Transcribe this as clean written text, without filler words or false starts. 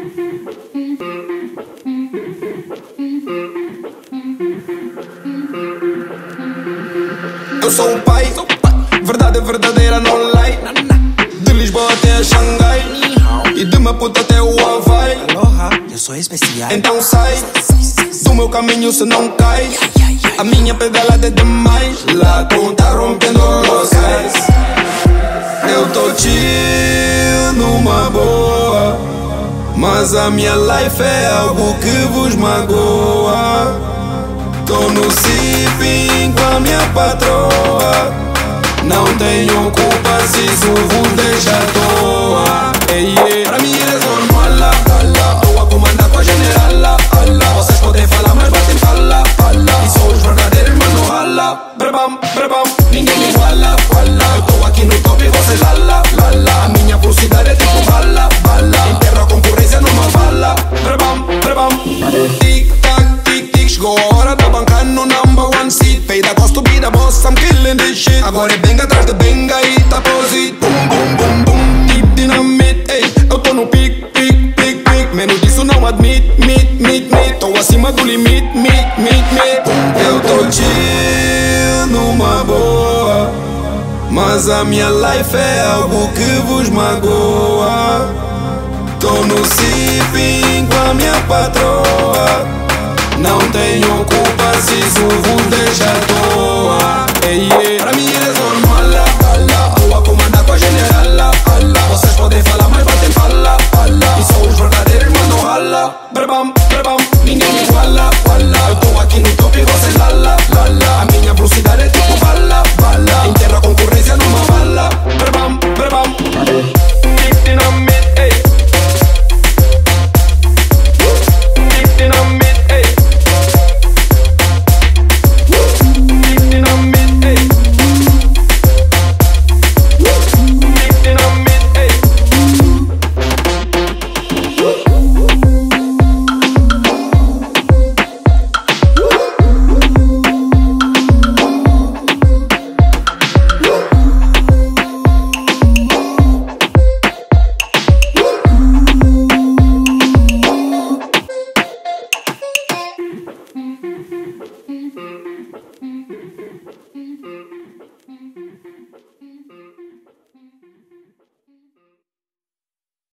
Eu sou o pai, verdade verdadeira, não lie. De Lisboa até Xangai e de Maputo até o Havaí. Aloha, eu sou especial. Então sai do meu caminho se não cai. A minha pedalada é demais. Lá tu tá rompendo locais. Eu tô chill numa boa, mas a minha life é algo que vos magoa. Tô no sipping com a minha patroa. Não tenho culpa se isso vos deixa à toa. Pra mim eles normal, tô a comandar com a generala. Vocês podem falar, mas batem fala. E são os verdadeiros, mas não rala. Brebam, ninguém me iguala. Eu tô aqui no top e vocês lala. A minha velocidade é tipo bala. Enterro a concorrência numa bala. Brebam, tic-tac, tic-tic. Chegou a hora da bancar no number one seat. Feita gosto to be the boss, I'm killing this shit. Agora é benga atrás de benga e tá pose. Boom, deep dynamite, ey. Eu tô no pique. Menos disso não admite. Tô acima do limite, Eu tô chill numa boa, mas a minha life é algo que vos magoa. Tô no sipping com a minha patroa. Não tenho culpa se isso vos deixa à toa. Pra mim eles